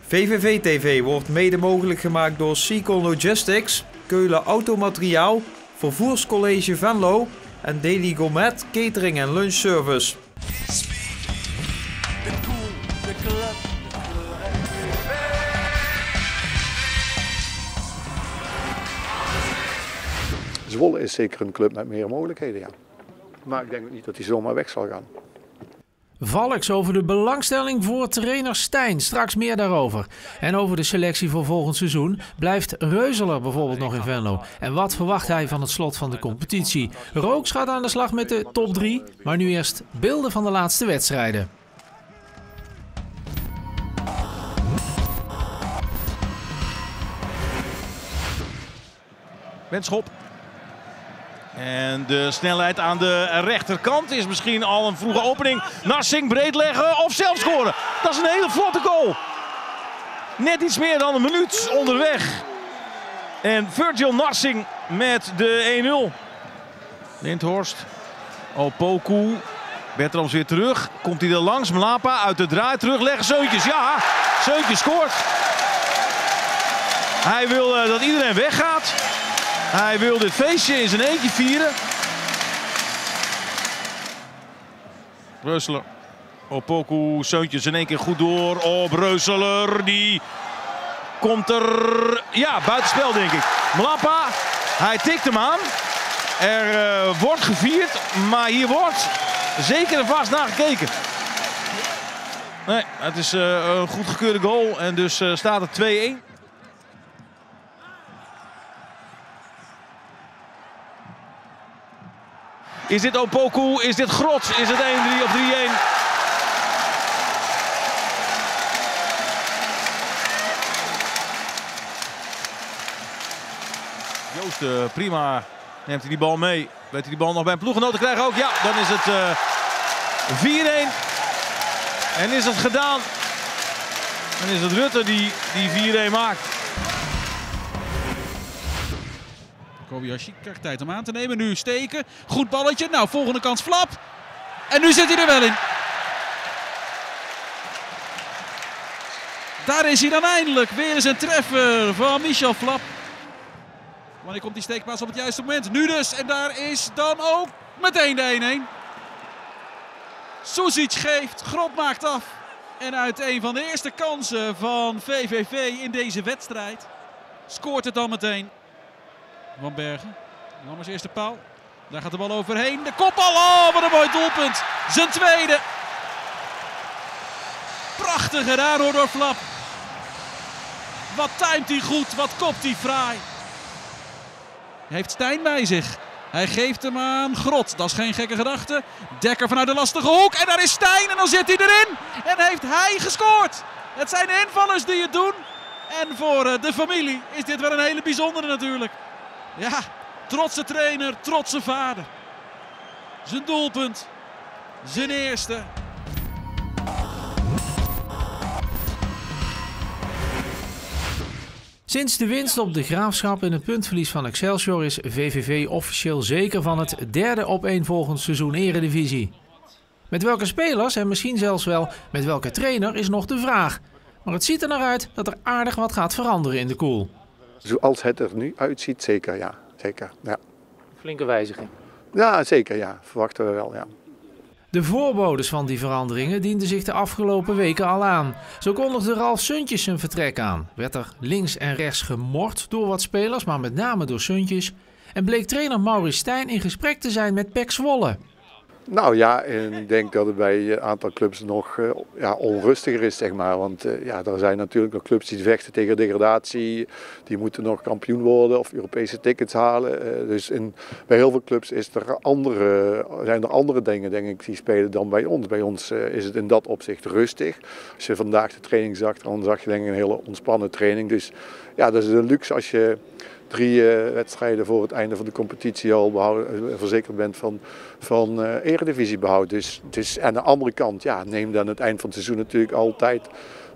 VVV TV wordt mede mogelijk gemaakt door Seacon Logistics, Keulen Automateriaal, Vervoerscollege Venlo en Daily Gourmet Catering en Lunch Service. Zwolle is zeker een club met meer mogelijkheden, ja. Maar ik denk ook niet dat hij zomaar weg zal gaan. Valks over de belangstelling voor trainer Stijn. Straks meer daarover. En over de selectie voor volgend seizoen. Blijft Reuseler bijvoorbeeld nog in Venlo? En wat verwacht hij van het slot van de competitie? Rooks gaat aan de slag met de top 3. Maar nu eerst beelden van de laatste wedstrijden. Benschop. En de snelheid aan de rechterkant is misschien al een vroege opening. Narsing breed leggen of zelf scoren. Dat is een hele vlotte goal. Net iets meer dan een minuut onderweg. En Virgil Narsing met de 1-0. Lindhorst. Opoku. Bertrams weer terug. Komt hij er langs. Mlapa uit de draai terugleggen. Seuntjes. Ja, Seuntjes scoort. Hij wil dat iedereen weggaat. Hij wil dit feestje in zijn eentje vieren. Reuseler. Opoku, Seuntjes in één keer goed door op Reuseler. Die komt er, ja, buitenspel denk ik. Mlapa, hij tikt hem aan. Er wordt gevierd, maar hier wordt zeker en vast naar gekeken. Nee, het is een goedgekeurde goal en dus staat het 2-1. Is dit Opoku? Is dit Grot? Is het 1-3 of 3-1? Joost, prima. Neemt hij die bal mee. Weet hij die bal nog bij een ploeggenoten krijgen ook? Ja, dan is het 4-1. En is het gedaan. En is het Rutte die 4-1 maakt. Kobayashi krijgt tijd om aan te nemen. Nu steken. Goed balletje. Nou, volgende kans Flap. En nu zit hij er wel in. Daar is hij dan eindelijk. Weer eens een treffer van Michel Flap. Wanneer komt die steekpaas op het juiste moment? Nu dus. En daar is dan ook meteen de 1-1. Susic geeft. Grot maakt af. En uit een van de eerste kansen van VVV in deze wedstrijd scoort het dan meteen. Van Bergen, Lammers eerste paal. Daar gaat de bal overheen. De kopbal, oh wat een mooi doelpunt. Zijn tweede. Prachtig gedaan hoor door Flap. Wat timed hij goed, wat kopt hij fraai. Hij heeft Stijn bij zich. Hij geeft hem aan Grot, dat is geen gekke gedachte. Dekker vanuit de lastige hoek en daar is Stijn en dan zit hij erin. En heeft hij gescoord. Het zijn de invallers die het doen. En voor de familie is dit wel een hele bijzondere natuurlijk. Ja, trotse trainer, trotse vader. Zijn doelpunt, zijn eerste. Sinds de winst op de Graafschap en het puntverlies van Excelsior is VVV officieel zeker van het derde opeenvolgend seizoen Eredivisie. Met welke spelers en misschien zelfs wel met welke trainer is nog de vraag. Maar het ziet er naar uit dat er aardig wat gaat veranderen in de koel. Zoals het er nu uitziet, zeker ja. Zeker, ja. Flinke wijziging. Ja, zeker ja. Verwachten we wel, ja. De voorbodes van die veranderingen dienden zich de afgelopen weken al aan. Zo kondigde Ralf Seuntjes zijn vertrek aan. Werd er links en rechts gemord door wat spelers, maar met name door Seuntjes. En bleek trainer Maurice Stijn in gesprek te zijn met PEC Zwolle. Nou ja, en ik denk dat het bij een aantal clubs nog onrustiger is, zeg maar. Want er zijn natuurlijk nog clubs die vechten tegen degradatie. Die moeten nog kampioen worden of Europese tickets halen. Dus bij heel veel clubs zijn er andere dingen, denk ik, die spelen dan bij ons. Bij ons is het in dat opzicht rustig. Als je vandaag de training zag, dan zag je denk ik een hele ontspannen training. Dus ja, dat is een luxe als je 3 wedstrijden voor het einde van de competitie al verzekerd bent van eredivisiebehoud. Dus aan de andere kant, ja, neem dan het eind van het seizoen natuurlijk altijd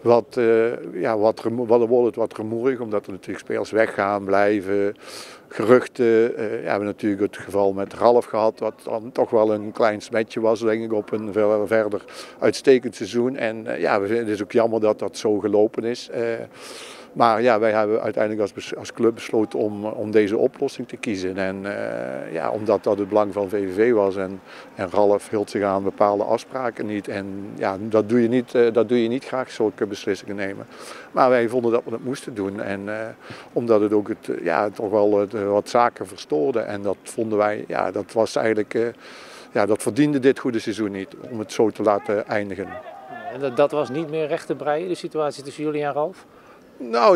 dan wordt het wat rumoerig, omdat er natuurlijk spelers weggaan, blijven. Geruchten. We hebben natuurlijk het geval met Ralf gehad, wat dan toch wel een klein smetje was, denk ik, op een verder uitstekend seizoen. En het is ook jammer dat dat zo gelopen is. Maar ja, wij hebben uiteindelijk als club besloten om deze oplossing te kiezen. En omdat dat het belang van VVV was en Ralf hield zich aan bepaalde afspraken niet. En ja, dat doe je niet graag, zulke beslissingen nemen. Maar wij vonden dat we het moesten doen. En omdat het ook toch wel wat zaken verstoorde. En dat vonden wij, dat was eigenlijk, dat verdiende dit goede seizoen niet, om het zo te laten eindigen. En dat was niet meer recht te breien, de situatie tussen jullie en Ralf? Nou,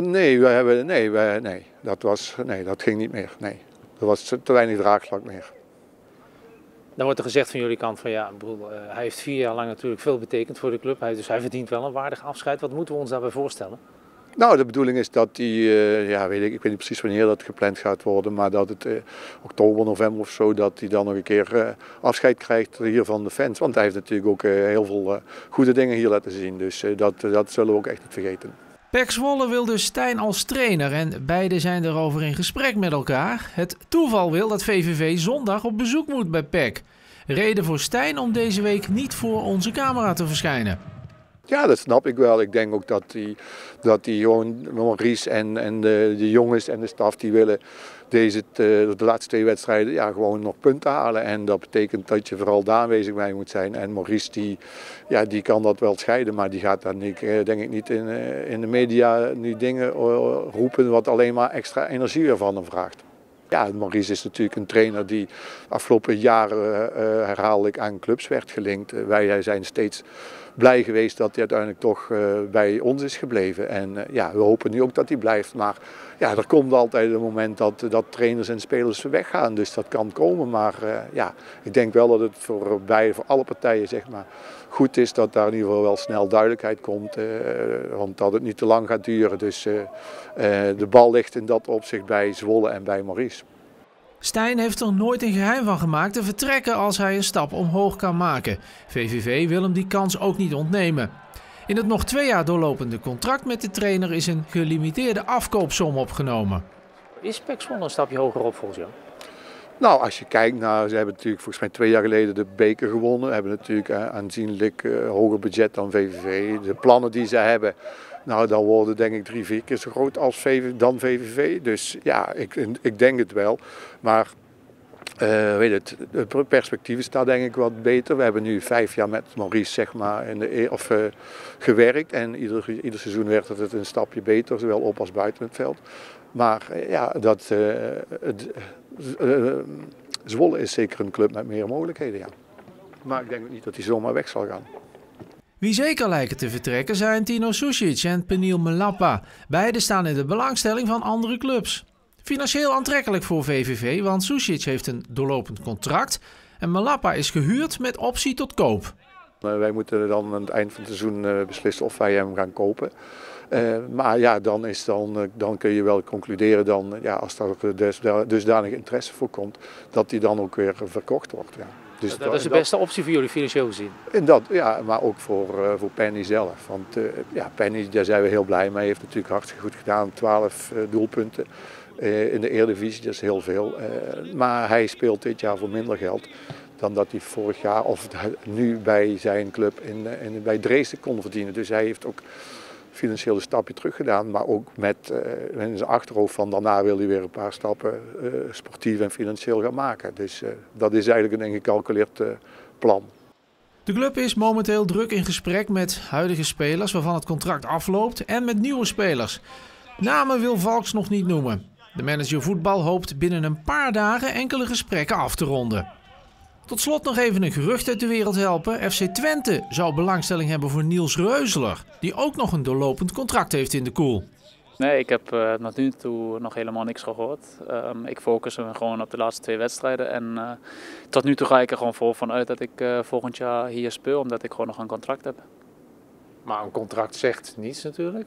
dat ging niet meer. Nee. Er was te weinig draagvlak meer. Dan wordt er gezegd van jullie kant van hij heeft 4 jaar lang natuurlijk veel betekend voor de club. Dus hij verdient wel een waardig afscheid. Wat moeten we ons daarbij voorstellen? Nou, de bedoeling is dat hij, ik weet niet precies wanneer dat gepland gaat worden, maar dat het oktober, november of zo, dat hij dan nog een keer afscheid krijgt hier van de fans. Want hij heeft natuurlijk ook heel veel goede dingen hier laten zien. Dus dat zullen we ook echt niet vergeten. PEC Zwolle wil dus Stijn als trainer en beide zijn erover in gesprek met elkaar. Het toeval wil dat VVV zondag op bezoek moet bij PEC. Reden voor Stijn om deze week niet voor onze camera te verschijnen. Ja, dat snap ik wel. Ik denk ook dat die gewoon Maurice en de jongens en de staf die willen de laatste 2 wedstrijden gewoon nog punten halen. En dat betekent dat je vooral daar aanwezig bij moet zijn. En Maurice die kan dat wel scheiden, maar die gaat dan denk ik niet in de media nu dingen roepen wat alleen maar extra energie weer van hem vraagt. Ja, Maurice is natuurlijk een trainer die afgelopen jaren herhaaldelijk aan clubs werd gelinkt. Wij zijn steeds blij geweest dat hij uiteindelijk toch bij ons is gebleven. En we hopen nu ook dat hij blijft. Maar er komt altijd een moment dat trainers en spelers weggaan. Dus dat kan komen. Maar ik denk wel dat het voor alle partijen goed is dat daar in ieder geval wel snel duidelijkheid komt. Want dat het niet te lang gaat duren. Dus de bal ligt in dat opzicht bij Zwolle en bij Maurice. Stijn heeft er nooit een geheim van gemaakt te vertrekken als hij een stap omhoog kan maken. VVV wil hem die kans ook niet ontnemen. In het nog 2 jaar doorlopende contract met de trainer is een gelimiteerde afkoopsom opgenomen. Is PEC Zwolle een stapje hoger op volgens jou? Nou, als je kijkt naar, ze hebben natuurlijk volgens mij 2 jaar geleden de beker gewonnen. Hebben natuurlijk aanzienlijk hoger budget dan VVV. De plannen die ze hebben, nou dan worden denk ik 3-4 keer zo groot als dan VVV. Dus ja, ik denk het wel. Maar het perspectief is daar denk ik wat beter. We hebben nu 5 jaar met Maurice gewerkt. En ieder seizoen werd het een stapje beter, zowel op als buiten het veld. Maar Zwolle is zeker een club met meer mogelijkheden, ja. Maar ik denk ook niet dat hij zomaar weg zal gaan. Wie zeker lijken te vertrekken zijn Tino Sušić en Peniel Mlapa. Beide staan in de belangstelling van andere clubs. Financieel aantrekkelijk voor VVV, want Sušić heeft een doorlopend contract en Mlapa is gehuurd met optie tot koop. Wij moeten dan aan het eind van het seizoen beslissen of wij hem gaan kopen. Maar ja, dan kun je wel concluderen als er dusdanig interesse voor komt, dat die dan ook weer verkocht wordt. Ja. Dus dat is de beste optie voor jullie financieel gezien? Maar ook voor Penny zelf. Want Penny, daar zijn we heel blij mee. Hij heeft natuurlijk hartstikke goed gedaan. 12 doelpunten in de Eredivisie, dat is heel veel. Maar hij speelt dit jaar voor minder geld dan dat hij vorig jaar of nu bij zijn club bij Dresden kon verdienen. Dus hij heeft ook financieel een stapje terug gedaan, maar ook met in zijn achterhoofd van daarna wil hij weer een paar stappen sportief en financieel gaan maken. Dus dat is eigenlijk een ingecalculeerd plan. De club is momenteel druk in gesprek met huidige spelers waarvan het contract afloopt en met nieuwe spelers. Namen wil Valks nog niet noemen. De manager voetbal hoopt binnen een paar dagen enkele gesprekken af te ronden. Tot slot nog even een gerucht uit de wereld helpen. FC Twente zou belangstelling hebben voor Niels Reuseler, die ook nog een doorlopend contract heeft in de koel. Nee, ik heb tot nu toe nog helemaal niks gehoord. Ik focus me gewoon op de laatste 2 wedstrijden. En tot nu toe ga ik er gewoon vanuit dat ik volgend jaar hier speel, omdat ik gewoon nog een contract heb. Maar een contract zegt niets natuurlijk.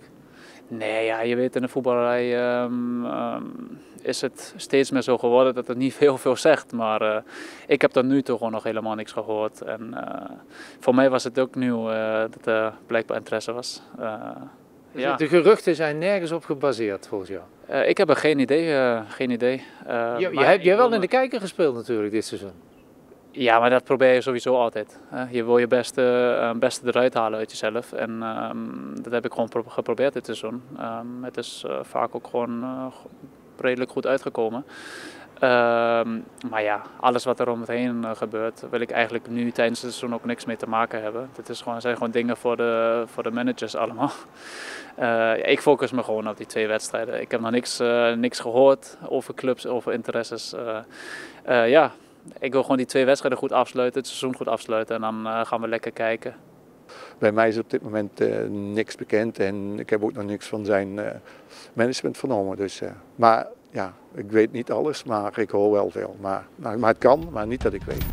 Nee, ja, je weet in de voetballerij is het steeds meer zo geworden dat het niet heel veel zegt. Maar ik heb tot nu toe gewoon nog helemaal niks gehoord. En voor mij was het ook nieuw dat er blijkbaar interesse was. Ja. De geruchten zijn nergens op gebaseerd volgens jou? Ik heb er geen idee. Geen idee. Jij wel in de kijker gespeeld natuurlijk dit seizoen. Ja, maar dat probeer je sowieso altijd. Je wil je beste eruit halen uit jezelf. En dat heb ik gewoon geprobeerd dit seizoen. Het is vaak ook gewoon redelijk goed uitgekomen. Maar ja, alles wat er omheen gebeurt, wil ik eigenlijk nu tijdens het seizoen ook niks mee te maken hebben. Het zijn gewoon dingen voor de managers allemaal. Ik focus me gewoon op die 2 wedstrijden. Ik heb nog niks gehoord over clubs, over interesses. Ja, ik wil gewoon die 2 wedstrijden goed afsluiten, het seizoen goed afsluiten en dan gaan we lekker kijken. Bij mij is op dit moment niks bekend en ik heb ook nog niks van zijn management vernomen. Dus, maar ja, ik weet niet alles, maar ik hoor wel veel. Maar het kan, maar niet dat ik weet.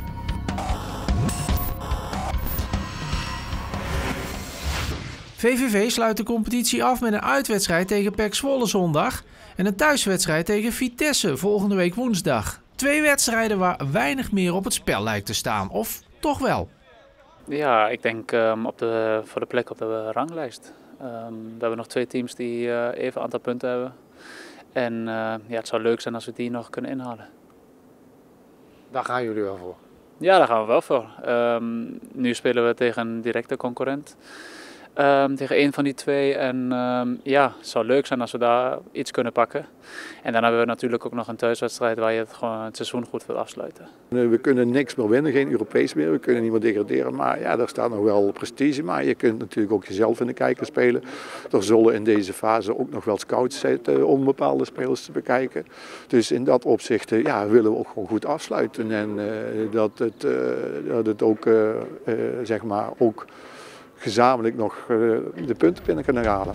VVV sluit de competitie af met een uitwedstrijd tegen PEC Zwolle zondag en een thuiswedstrijd tegen Vitesse volgende week woensdag. 2 wedstrijden waar weinig meer op het spel lijkt te staan, of toch wel? Ja, ik denk voor de plek op de ranglijst. We hebben nog 2 teams die even aantal punten hebben. En ja, het zou leuk zijn als we die nog kunnen inhalen. Daar gaan jullie wel voor? Ja, daar gaan we wel voor. Nu spelen we tegen een directe concurrent. Tegen 1 van die 2 en ja, het zou leuk zijn als we daar iets kunnen pakken. En dan hebben we natuurlijk ook nog een thuiswedstrijd waar je het seizoen goed wilt afsluiten. We kunnen niks meer winnen, geen Europees meer, we kunnen niet meer degraderen, maar ja, daar staat nog wel prestige. Maar je kunt natuurlijk ook jezelf in de kijker spelen. Er zullen in deze fase ook nog wel scouts zitten om bepaalde spelers te bekijken. Dus in dat opzicht ja, willen we ook gewoon goed afsluiten en dat het ook, zeg maar, ook gezamenlijk nog de punten binnen kunnen halen.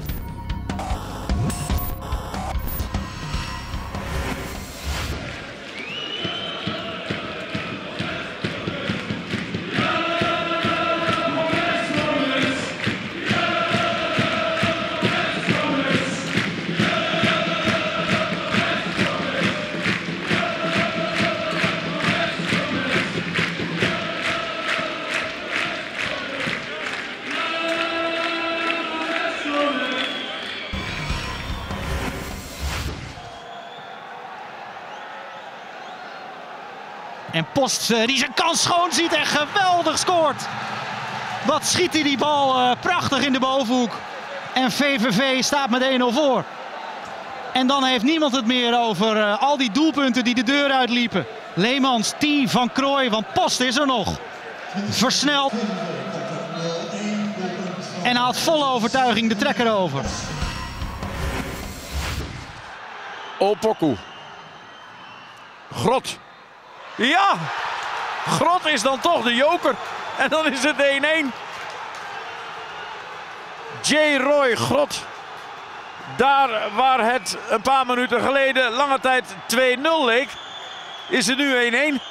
En Post die zijn kans schoon ziet en geweldig scoort. Wat schiet hij die bal prachtig in de bovenhoek. En VVV staat met 1-0 voor. En dan heeft niemand het meer over al die doelpunten die de deur uitliepen. Leemans, T, Van Krooij, want Post is er nog. Versneld. En haalt volle overtuiging de trekker over. Opoku. Grot. Ja, Grot is dan toch de joker. En dan is het 1-1. J. Roy Grot. Daar waar het een paar minuten geleden lange tijd 2-0 leek, is het nu 1-1.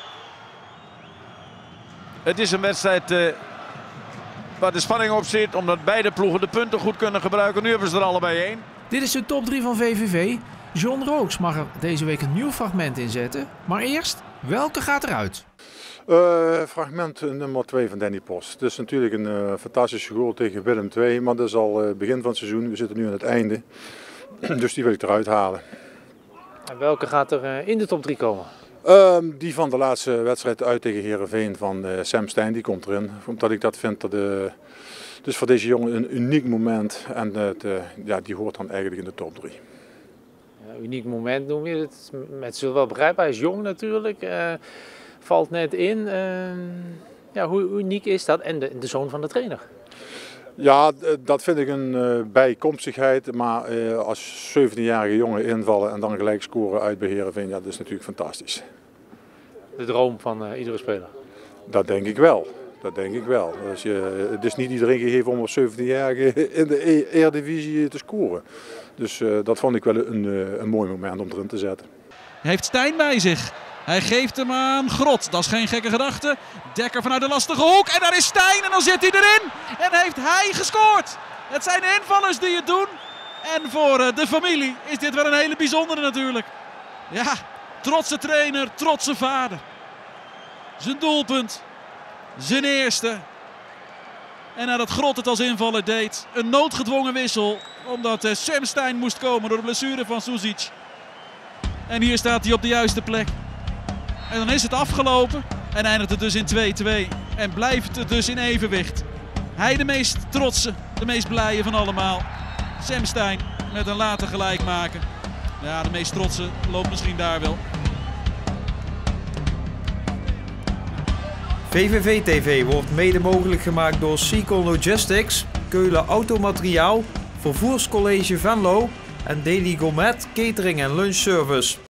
Het is een wedstrijd waar de spanning op zit, omdat beide ploegen de punten goed kunnen gebruiken. Nu hebben ze er allebei 1. Dit is de top 3 van VVV. John Rooks mag er deze week een nieuw fragment in zetten. Maar eerst, welke gaat eruit? Fragment nummer 2 van Danny Post. Het is natuurlijk een fantastische goal tegen Willem II, maar dat is al het begin van het seizoen. We zitten nu aan het einde, dus die wil ik eruit halen. En welke gaat er in de top 3 komen? Die van de laatste wedstrijd uit tegen Heerenveen van Sam Stein, die komt erin. Omdat ik dat vind dat dus voor deze jongen een uniek moment en ja, die hoort dan eigenlijk in de top 3. Uniek moment noem je het. Met zullen wel begrijpen, hij is jong natuurlijk. Valt net in. Ja, hoe uniek is dat? En de zoon van de trainer. Ja, dat vind ik een bijkomstigheid. Maar als 17-jarige jongen invallen en dan gelijk scoren uit bij Heerenveen, ja, dat is natuurlijk fantastisch. De droom van iedere speler? Dat denk ik wel. Dat denk ik wel. Dus het is niet iedereen gegeven om als 17-jarige in de Eredivisie te scoren. Dus dat vond ik wel een mooi moment om erin te zetten. Hij heeft Stein bij zich. Hij geeft hem aan Grot. Dat is geen gekke gedachte. Dekker vanuit de lastige hoek. En daar is Stein en dan zit hij erin. En heeft hij gescoord. Het zijn de invallers die het doen. En voor de familie is dit wel een hele bijzondere natuurlijk. Ja, trotse trainer, trotse vader. Zijn doelpunt, zijn eerste. En nadat Grot het als invaller deed, een noodgedwongen wissel. Omdat Sam Stein moest komen door de blessure van Suzic. En hier staat hij op de juiste plek. En dan is het afgelopen en eindigt het dus in 2-2. En blijft het dus in evenwicht. Hij de meest trotse, de meest blije van allemaal. Sam Stein met een later gelijkmaker. Ja, de meest trotse loopt misschien daar wel. VVV TV wordt mede mogelijk gemaakt door Seacon Logistics, Keulen Automateriaal, Vervoerscollege Venlo en Daily Gourmet Catering en Lunch Service.